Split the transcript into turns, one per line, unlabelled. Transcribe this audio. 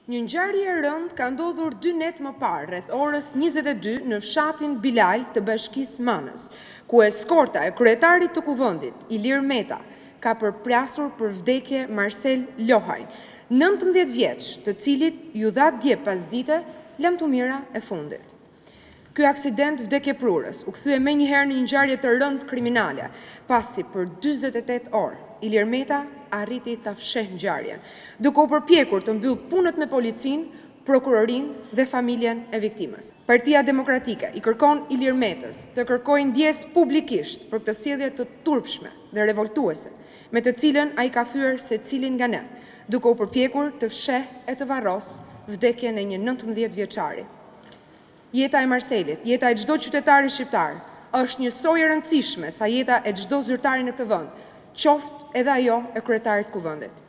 Një ngjarje e rëndë ka ndodhur 2 net më parë, rreth orës 22 në fshatin Bilal të Bashkisë Manës, ku eskorta e kryetarit të kuvendit, Ilir Meta, ka përplasur për vdekje Marcel Lohaj, 19 vjeç, të cilit ju dha dje pasdite lamtumira e fundit. Ky aksident vdekjeprurës u kthye menjëherë në një ngjarje të rëndë kriminale, pasi për 48 orë Ilir Meta arriti ta fshehë ngjarjen, duke u përpjekur të mbyll punët me policinë, prokurorinë dhe familjen e viktimës. Partia Demokratike i kërkon Ilir Metës të kërkojë ndjes publikisht për këtë sjellje të turpshme dhe revoltuese, me të cilën ai ka fyer secilin nga ne, duke u përpjekur të fshehë e të varrosë vdekjen e një 19 vjeçari. Jeta e Marcelit, jeta e çdo qytetari shqiptar, është njësoj e rëndësishme sa jeta e çdo zyrtari në këtë vend, qoftë edhe ajo e kryetarit të kuvendit.